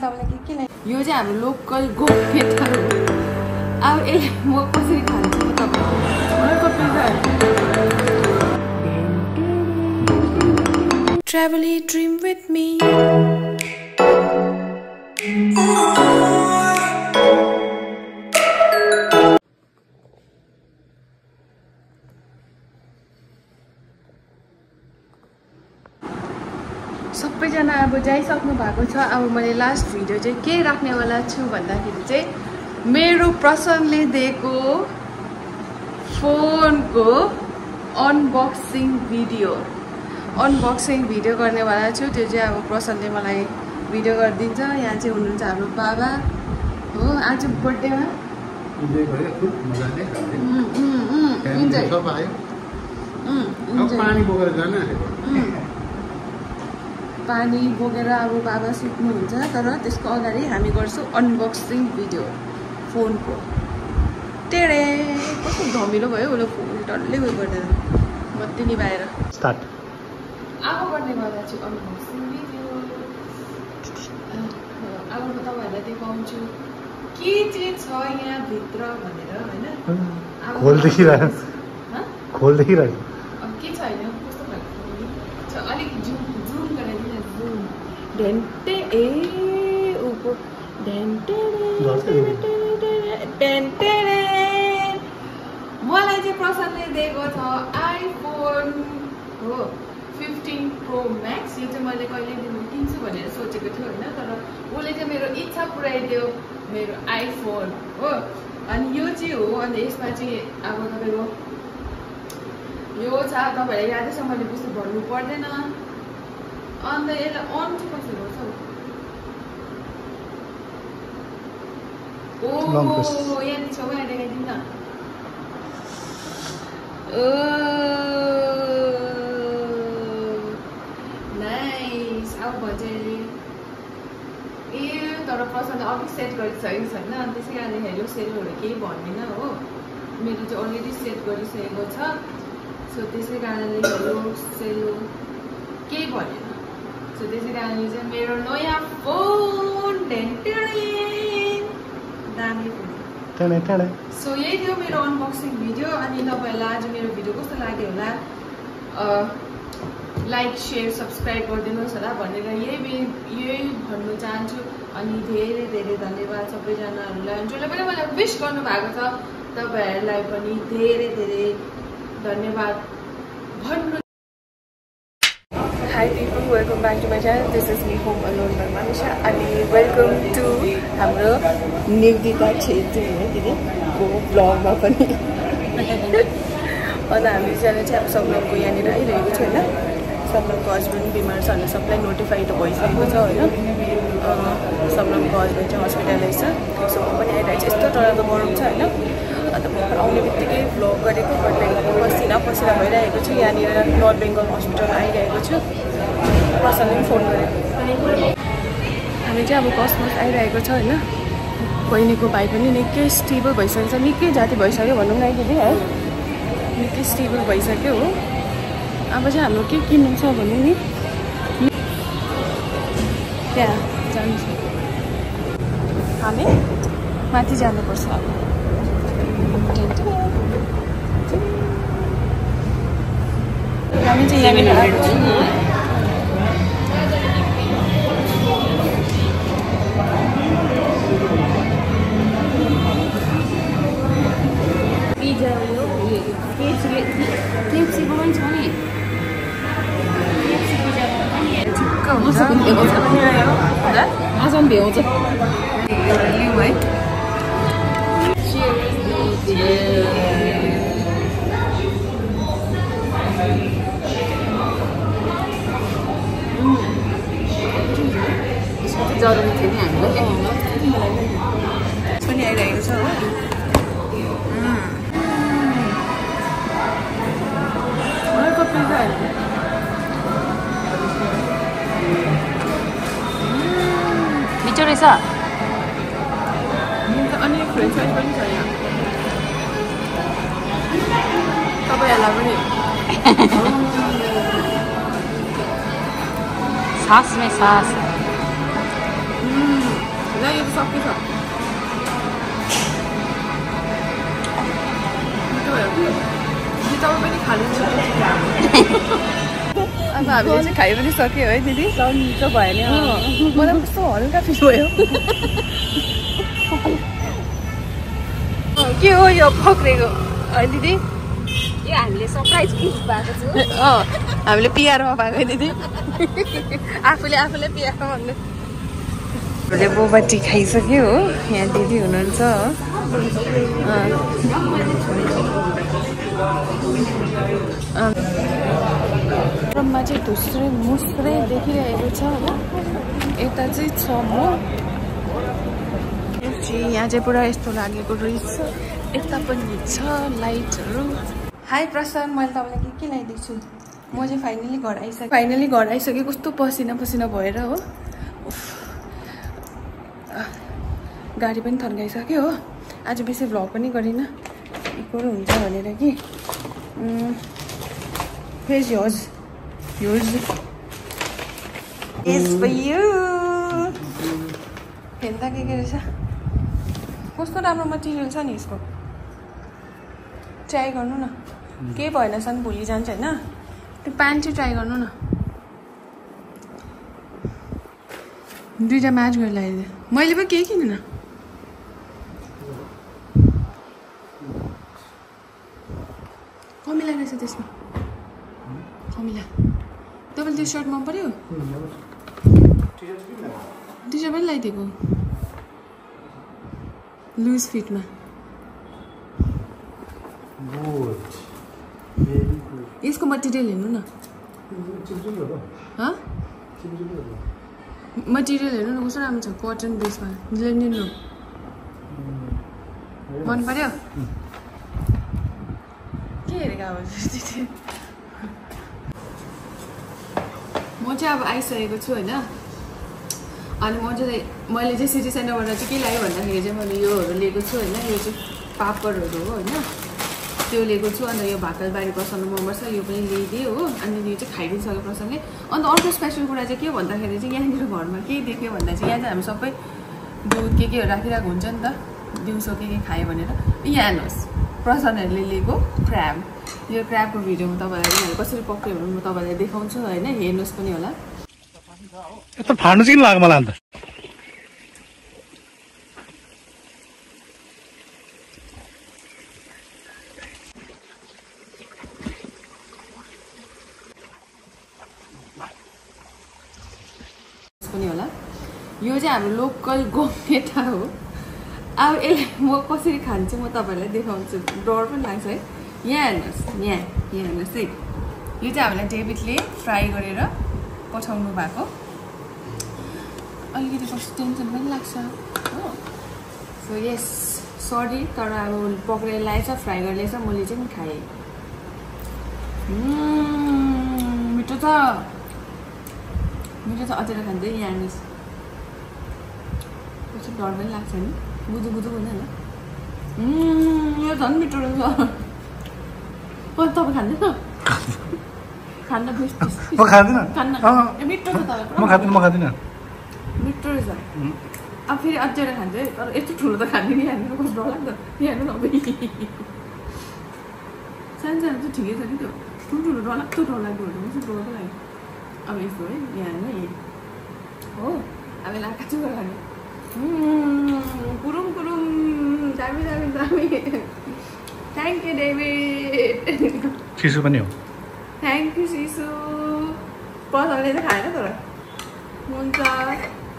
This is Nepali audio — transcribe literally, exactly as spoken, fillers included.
तपाईँलाई के के लाग्यो? यो चाहिँ हाम्रो लोकल गोपेटर हो। अब यसलाई म कसरी खान्छु तपाईँ? Travel a dream with me. सबैजना अब जाइसक्नु भएको छ। अब मैले लास्ट भिडियो चाहिँ के राख्नेवाला छु भन्दाखेरि चाहिँ मेरो प्रसन्नले दिएको फोनको अनबक्सिङ भिडियो अनबक्सिङ भिडियो गर्नेवाला छु। त्यो चाहिँ अब प्रसन्नले मलाई भिडियो गरिदिन्छ। यहाँ चाहिँ हुनुहुन्छ हाम्रो बाबा हो। आज बर्थडेमा पानी बोकेर अब बाबा सुत्नुहुन्छ। तर त्यसको अगाडि हामी गर्छौँ अनबक्सिङ भिडियो फोनको। टेडे कस्तो धमिलो भयो उसले फोन डल्लै उयो गर्दैन बत्ती निभाएर। स्टार्ट अब गर्नेवाला छु अनबक्सिङ भिडियो। अब म तपाईँहरूलाई देखाउँछु के चाहिँ छ यहाँभित्र भनेर होइन। खोल देखिरहेको खोल देखिरहेको के छ होइन कस्तो खालको अलिक जुम जुम गराइदिनु जुम ढेन्टे ए ऊको ढेन्टे ढेन्टे मलाई चाहिँ प्रसन्नले दिएको छ आइफोन हो फिफ्टिन प्रो म्याक्स। यो चाहिँ मैले कहिलेदेखि किन्छु भनेर सोचेको थियो होइन। तर उसले चाहिँ मेरो इच्छा पुऱ्याइदियो मेरो आइफोन हो। अनि यो चाहिँ हो। अनि यसमा चाहिँ अब तपाईँको यो छ तपाईँहरूले यादै छ मैले बुझ्नु भन्नु पर्दैन। अन्त यसलाई अन चाहिँ कसरी गर्छ ओ यहाँ छेउ यहाँ देखाइदिनु न। नाइस अब भन्छ ए तर प्रसन्न अघि सेट गरिसकेको छैन। अनि त्यसै कारणले हेलो सेलहरू केही भन्दिनँ हो। मेरो चाहिँ अलरेडी सेट गरिसकेको छ। सो त्यसै कारणले हेलो सेलो केही भनेन। सो त्यसै कारणले चाहिँ मेरो नयाँ फोन दामी फोन। सो यही थियो मेरो अनबक्सिङ भिडियो। अनि तपाईँहरूलाई आज मेरो भिडियो कस्तो लाग्यो होला लाइक सेयर सब्सक्राइब गरिदिनुहोस् होला भनेर यही यही भन्नु चाहन्छु। अनि धेरै धेरै धन्यवाद सबैजनाहरूलाई जसले पनि मलाई विश गर्नुभएको छ। तपाईँहरूलाई पनि धेरै धेरै धन्यवाद भन्नु। Hi people, welcome back to my channel. This is me home alone by Manisha. अनि welcome to हाम्रो निवेदिता छेत्री है दिदीको ब्लगमा पनि। अन्त हामी जाने चाहिँ अब सबलङको यहाँनिर आइरहेको छ होइन। सबलङको हस्बेन्ड बिमार छ भने सबलाई नोटिफाइड भइसकेको छ होइन। सबलङको हस्बेन्ड चाहिँ हस्पिटलाइज छ। सो पनि आइरहेको छ। यस्तो डरलाग्दो गरम छ होइन। अन्त भर्खर आउने बित्तिकै भ्लग गरेको गर्दै पसिना पसिना भइरहेको छु। यहाँनिर नर्थ बेङ्गल हस्पिटल आइरहेको छु। प्रसन्नले पनि फोन गरेको। हामी चाहिँ अब कसमस आइरहेको छ होइन। बहिनीको भाइ पनि निकै स्टेबल भइसकेको छ। निकै जाति भइसक्यो भनौँ न दिदी है। निकै स्टेबल भइसक्यो हो। अब चाहिँ हाम्रो के किन्नु छ भने नि त्यहाँ जानु छ। हामी माथि जानुपर्छ अब। हामी चाहिँ यहाँनिर आएको छौँ। पिज्जा उयो केएफसीको पनि छ नि। ठिक्क हुन्छ आज पनि भ्याउँछ लिउँ है। जरुरी थियो नि हामीलाई पनि आइरहेको छ हो। अर्को पिज्जा मिठो रहेछ। अनि फ्रेन्च फ्राइज पनि छ यहाँ तपाईँहरूलाई पनि। सास में सास ल यो सकिन्छ तपाईँ पनि खानुहुन्छ अब हामीले चाहिँ खाइ पनि सक्यो है दिदी मिठो भयो नि मलाई कस्तो हल्का फिल भयो के हो यो पक्रेको है दिदी यो हामीले सरप्राइज गिफ्ट भएको छु अँ हामीले पिआरमा पाएको दिदी आफूले आफूले पिआरमा भन्नु हामीले बोबा टी खाइसक्यो हो यहाँ दिदी हुनुहुन्छ रुममा चाहिँ धुस्रै मुस्रै देखिरहेको छ हो यता चाहिँ छ म यहाँ चाहिँ पुरा यस्तो लागेको रहेछ यता पनि छ लाइटहरू हाई प्रशान्त मैले तपाईँलाई के के ल्याइदिएको छु म चाहिँ फाइनली घर आइसकेँ फाइनली घर आइसकेँ कस्तो पसिना पसिना भएर हो गाडी पनि थन्काइसक्यो हो आज बेसी भ्लग पनि गरिनँ इक्वल हुन्छ भनेर कि फेज योज योज यस भयो हेर्दा के के रहेछ कस्तो राम्रो मटेरियल छ नि यसको ट्राई गर्नु न केही भएन सन भोलि जान्छ होइन त्यो प्यान्ट चाहिँ ट्राई गर्नु न दुईवटा म्याच गरेर लगाइदिएँ मैले पो केही किनेन कमिला रहेछ त्यसमा कमिला तपाईँले त्यो सर्ट मन पर्यो टी सर्ट पनि लगाइदिएको लुज फिटमा यसको मटेरियल हेर्नु न मटेरियल हेर्नु न कस्तो राम्रो छ कटन बेसमा लिनु मन पर्यो के हेरेको अब म चाहिँ अब आइसकेको छु होइन अनि म चाहिँ मैले चाहिँ सिटी सेन्टरबाट चाहिँ के लाग्यो भन्दाखेरि चाहिँ मैले योहरू लिएको छु होइन यो चाहिँ पापडहरू हो होइन त्यो लिएको छु अन्त यो भाकलबारी प्रसन्न मोमो छ यो पनि ल्याइदिएँ हो अनि यो चाहिँ खाइदिइसक्यो प्रसन्नले अन्त अर्को स्पेसल कुरा चाहिँ के भन्दाखेरि चाहिँ यहाँनिर घरमा के देख्यो भन्दा चाहिँ यहाँ चाहिँ हामी सबै दुध के केहरू राखिरहेको हुन्छ नि त दिउँसो के के खायो भनेर यहाँ हेर्नुहोस् प्रसन्नहरूले लिएको क्र्याब यो क्र्याबको भिडियो म तपाईँलाई मैले कसरी पक्रियो भने म तपाईँलाई देखाउँछु होइन हेर्नुहोस् पनि होला यस्तो फाड्नु चाहिँ किन लाग्यो मलाई अन्त पनि होला यो चाहिँ हाम्रो लोकल गमेटा हो अब यसलाई म कसरी खान्छु म तपाईँलाई देखाउँछु डर पनि लाग्छ है यहाँ हेर्नुहोस् यहाँ यहाँ हेर्नुहोस् है यो चाहिँ हामीलाई डेभिडले फ्राई गरेर पठाउनु भएको अलिकति कस्तो टेन्सन पनि लाग्छ हो सो यस सरी तर अब पक्रेर ल्याएछ फ्राई गरेर ल्याएछ मैले चाहिँ खाएँ मिठो छ मिठो छ अचेर खान्छ यहाँ हेर्नुहोस् कस्तो डर पनि लाग्छ नि बुझु बुझु हुँदैन यो झन् मिठो रहेछ तपाईँ खाँदैन खान्न म खाँदिनँ मिठो छ तपाईँ म खाँदिनँ म खाँदिनँ मिठो रहेछ अब फेरि अचेर खान्छ है तर यस्तो ठुलो त खाँदैन यहाँनिर कस्तो डर लाग्छ यहाँ हेर्नु न सानो सानो चाहिँ ठिकै छ कि त्यो ठुल्ठुलो डर लाग्दो डर लाग्दो हुन्छ कस्तो डर लाग्यो अब यस्तो है यहाँ हेर्नु हो अब यसलाई आँखा चाहिँ खाने कुरुम कुरुम दामी दामी दामी थ्याङ्क यू डेभिड सिसु पनि हो थ्याङ्क यू सिसु पसलले चाहिँ खाएन तर हुन्छ